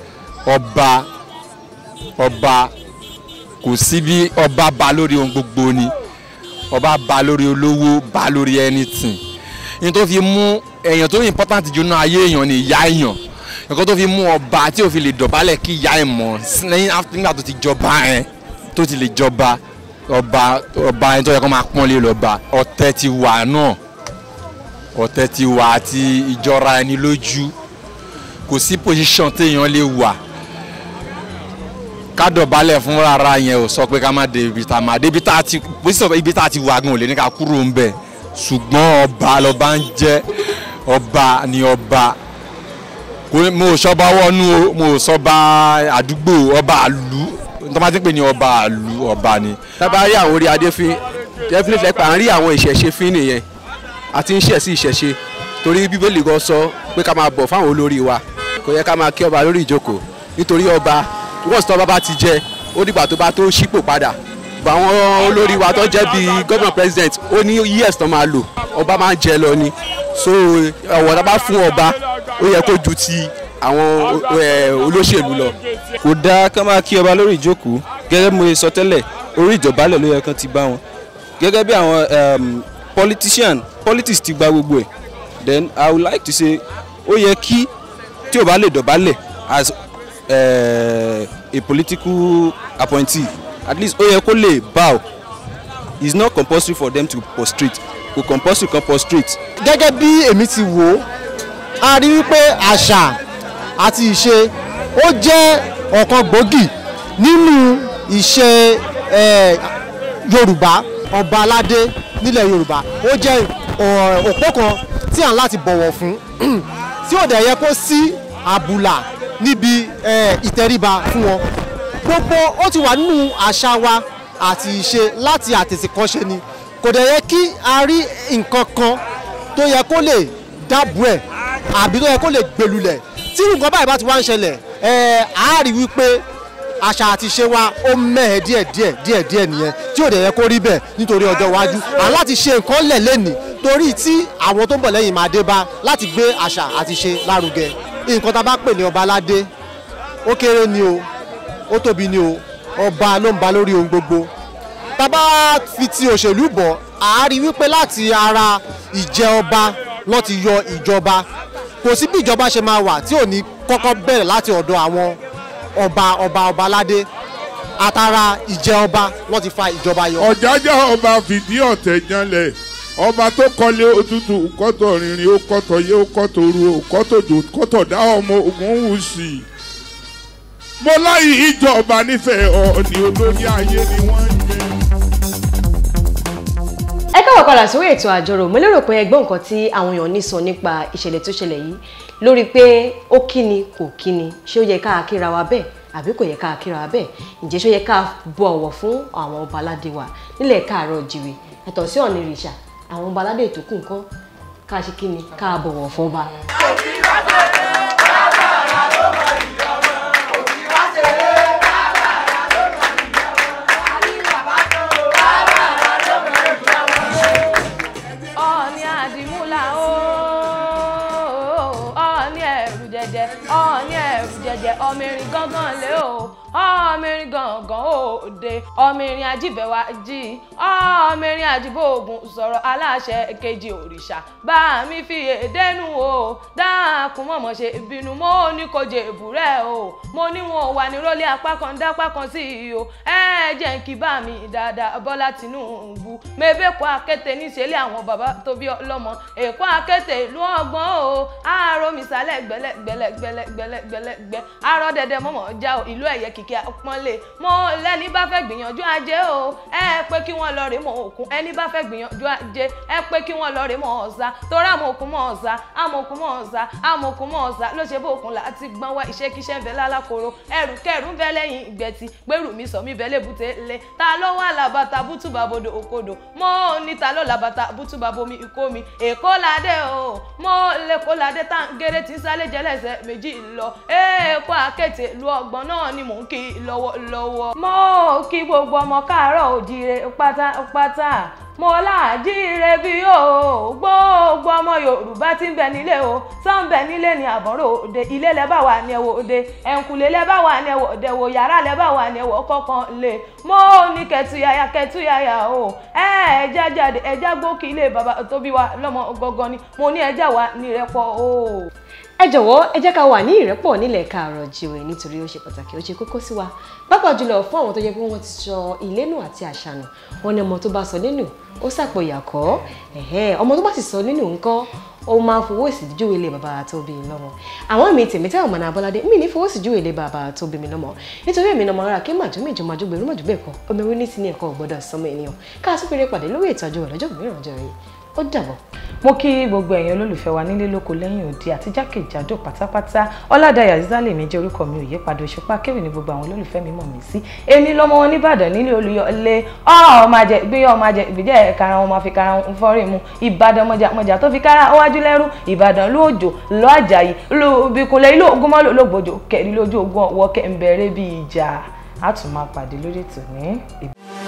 ọba kò sí bí ọba bá lórí ohun gbogbo ni ọba bá lórí olówó bá lórí anything ní tó fi mú èèyàn tó important jù náà ayé èèyàn ni ìyá èèyàn nǹkan tó fi mú ọba tí ò fi lè dọ̀bálẹ̀ kí ìyá ẹ̀ mọ̀ lẹ́yìn nígbà tó ti jọba ẹ̀ tó ti lè jọba ọba ẹni tó yẹ kó máa pọ́n lé lọ́ba ọ̀tẹ̀ ti wà náà ọ̀tẹ̀ ti wà àti ìjọra ẹni lójú kò sí position téèyàn lè wà ká dọ̀bálẹ̀ fún rárá yẹn ò sọ pé ká má dé ibi tá a máa dé ibi tá a ti wà gan ò lè ní ká kúrò ń bẹ̀ ṣùgbọ́n ọba lọ́ba ń jẹ́ ọba ni ọba mo ò sọba wọnú mo ò sọba àdúgbò ọba àlú tó bá ti pè ní ọba àlú ọba ni. tábà rí àwọn orí adé fín definitely pa à ń rí àwọn ìṣẹ̀ṣe fín nìyẹn àti ń ṣẹ̀ sí ìṣẹ̀ṣe torí bíbélì gan sọ pé ká máa bọ̀ fáwọn olórí wa kò yẹ ká máa kí ọba lórí ìjókòó nítorí ọba wọ́n sì tọ́ bá ti jẹ ó dìgbà tó bá tó ṣípò padà bá àwọn olórí wa tó jẹ́ bíi governor president ó ní years tó máa lò ọba máa ń jẹ lọ ni so ọ̀wọ̀ tá a bá fún ọba ó yẹ kó ju ti àwọn olóṣèlú lọ. kò dáa ká máa kí ọba lórí ìjókòó gẹ́gẹ́ bí mo sọ tẹ́lẹ̀ orí ìdọ̀bálẹ̀ ló yẹ kán ti bá wọn gẹ́gẹ́ bí àwọn politics ti gba gbogbo ẹ̀ then I would like to say ó yẹ kí tí ò bá lè dọ̀bálẹ̀ as a political appointee at least ó yẹ kó lè bow it's not compulsory for them to prostrate kò compulsory kan prostrate. gẹ́gẹ́ bí èmi ti wò ó a rí wípé àṣà àti ìṣe ó jẹ́ ọ̀kan gbòógì nínú ìṣe Yorùbá ọba aládé nílẹ̀ Yorùbá ó jẹ́ òpó kan tí à ń láti bọ̀wọ̀ fún tí ò dẹ̀ yẹ kó sí àbùlà níbi ìtẹríba fún wọn gbogbo ó ti wà nínú àṣà wa àti ìṣe láti àtètèkọ́ṣe ni kò dẹ̀ yẹ kí a rí nǹkan kan tó yẹ kó lè dábùú ẹ̀ àbí tó yẹ kó lè gbèlulẹ̀ tí nǹkan báyìí bá ti wá ń ṣẹlẹ̀ a rí wípé àṣà àti ìṣe wa ó mẹ́hẹ̀ díẹ̀ nìyẹn tí ò dẹ̀ yẹ kó rí bẹ́ẹ̀ nítorí ọjọ́ iwájú à láti ṣe nǹkan lẹ̀ lẹ́nìí torí tí àwọn tó ń bọ̀ lẹ́yìn máa dé bá láti gbé àṣà àti ìṣe lárugẹ nǹkan tá a bá pè ní ọba aládé ó kéré ni o ó tóbi ni o ọba ló ń ba lórí ohun gbogbo tá a bá fi ti òṣèlú bọ̀ a rí wípé láti ara ìjẹ ọba ló ti yọ ìjọba kò sí bí ìjọba ṣe máa wà tí ò ní kọ́kọ́ bẹ̀rẹ̀ láti ọ̀dọ̀ àwọn ọba aládé àtàrà ìjẹ ọba wọ́n ti fa ìjọba yọ. ọ̀jájá ọba fìdí ọ̀tẹ̀ janlẹ̀ ọba tó kọ́lé òtútù kọ́tọ̀ rìnrìn ó kọ́tọ̀ yé ó kọ́tọ̀ ru ó kọ́tọ̀ jò kọ́tọ̀ dá ọmọ Ògúnwùsì mo láyé ìjọba nífẹ̀ẹ́ Ọọ̀ni olórí ayé ni wọ́n ń jẹ. Ẹ káwọ́ padà sórí ètò àjọrò. Mo lérò pé ẹ gbọ́ nǹkan tí àwọn èèyàn ní sọ nípa ìṣẹ̀lẹ̀ tó ṣẹlẹ̀ yìí lórí pé ó kíni kò kíni, ṣé ó yẹ ká kíra wa bẹ́ẹ̀ àbí kò yẹ ká kíra wa bẹ́ẹ̀, ǹjẹ́ ṣó yẹ ká bọ̀wọ̀ fún àwọn ọba aládé wa nílẹ̀ Káàárọ̀ Oòjíire yàtọ̀ sí Ọ̀nìrìṣà, àwọn ọba aládé tó kù nǹkan ká ṣe kíni ká bọ̀wọ̀ fọ́ba. Ọmọrin gangan lé o, ọmọrin gangan òde, ọmọrin ajíbẹ̀wá jí, ọmọrin àjíbòògùn sọ̀rọ̀ aláṣẹ kejì òrìṣà bá mi fi èdénú o, dákun mọ̀mọ́ ṣe bínú, mo ní kò jẹ èbúrẹ́ o, mo ní wọn wà ní rólé apá kan dápá kan sí i o, ẹ jẹ́ kí bá mi dáadáa Bọ́lá Tinubu mẹ́bẹ̀kọ́ akété níṣẹ́lẹ̀ àwọn bàbá tó bí ọlọ́mọ èkó akété ìlú ọgbọ́n o, àárọ̀ mi sálẹ̀ gbẹlẹ́gbẹlẹ́gbẹlẹ́gbẹlẹ́gbẹ àárọ̀ dẹ̀dẹ̀ mọ̀mọ́ já o, ìlú ẹ̀yẹ kìkì àpọ́nlé mo lẹ́ni bá fẹ́ gbìyànjú ajé o, ẹ pé kí wọ́n lọ rí mọ́ òkun, ẹni bá fẹ́ gbìyànjú ajé ẹ pé kí wọ́n lọ rí mọ́ ọ̀sà, torí àmọ̀kùn mọ́ ọ̀sà àmọ̀kùn mọ́ ọ̀sà àmọ̀kùn mọ́ ọ̀sà ló ṣe bókun láti gbọ́n wá iṣẹ́kíṣẹ́ ń bẹ lálákòrò, ẹrù kẹrù ń bẹ lẹ́yìn ìgbẹ́tì gbèrú mi sọ mi bẹ lébùté lé, ta ló wà làbàtà bútùbà bodò òkodò, mo ní ta ló làbàtà bútùbà bomi ikó mi, èkó ládé o, mo lè kó ládé tá ń géré tí sálé jẹlẹsẹ méjì lọ, èkó akété lu ọgbọ́n náà ni mò ń kí lọ́wọ́lọ́wọ́. Mo kí gbogbo ọmọ Káàárọ̀ Oòjíire pátápátá, mo láàjíire bí o, gbogbo ọmọ Yorùbá tí ń bẹ nílé o, tó ń bẹ nílé ní àbọ̀rò òde, ilé lẹ́bà wà ní ẹwọ òde, ẹ̀ǹkùlé lẹ́bà wà ní ẹwọ òde, wò yàrá lẹ́bà wà ní ẹwọ kọ̀ọ̀kan lé, mo ní kẹtùyàyà o, ẹ̀ẹ́jà jáde ẹ̀jà gbókì ilé bàbá tó bí wa lọ́mọ gọ́gọ́ ni, mo ní ẹ̀jà wà ní ìrẹ́pọ̀ o. Ẹ jọ̀wọ́ ẹ jẹ́ ká wà ní ìrẹ́pọ̀ nílẹ̀ Káàárọ̀ Oòjíire nítorí ó ṣe pàtàkì, ó ṣe kókó sí wa, pàápàá jùlọ fún àwọn tó jẹ́ pé wọ́n ti sọ ilé nù àti àṣà nù, wọ́n ní ọmọ tó bá sọ nínú ó sàpò ìyàkọ́, ọmọ tó bá sì sọ nínú nǹkan ó máa ń fowó sí júwe ilé bàbá tó bí mi lọ́mọ. Àwọn mi tèmi táwọn ọmọ náà Bọ́ládé mi ní fowó sí júwe ilé bàbá tó bí mi lọ́mọ nítorí èmi náà máa rà kí màjú méjì májú gbèrú májú bẹ́ẹ̀ kọ́ omi orí ní ti ní ẹ̀kọ́ gbọ́dọ̀ sọmọ ènìyàn ká tún fèrè pàdé lórí ètò Àjọrò lọ́jọ́ mìíràn ọjọ́ yìí ó dàbọ̀. Mo kí gbogbo ẹ̀yin olólùfẹ́ wa nílé lóko lẹ́yìn òde àti jákèjádò pátápátá. Ọládàyà Zálè mi jẹ́ orúkọ mi, ò yí padà, Òṣùpá Kéwì ní gbogbo àwọn olólùfẹ́ mi mọ̀ mí sí. Èmi lọ́mọ wọn nìbàdàn nílé Olúyọ̀lé, ọmọ àjẹ ìgbéyàwó ọmọ àjẹ ìbíjẹ́ ẹ̀kára wọn máa fi kára wọn fọ́rí mu. Ìbàdàn mọ̀jà tó fi kára wájú lẹ́rú, Ìbàdàn ló òjò lọ́ Àjàyí ló Bíkúnlé ilé Ògúnmọ́lò lógbòjò kẹ̀rí lójú ogun ọ̀wọ́ kẹ̀ ń bẹ̀rẹ̀ bí ìjà. A tún máa pàdé lórí ètò ní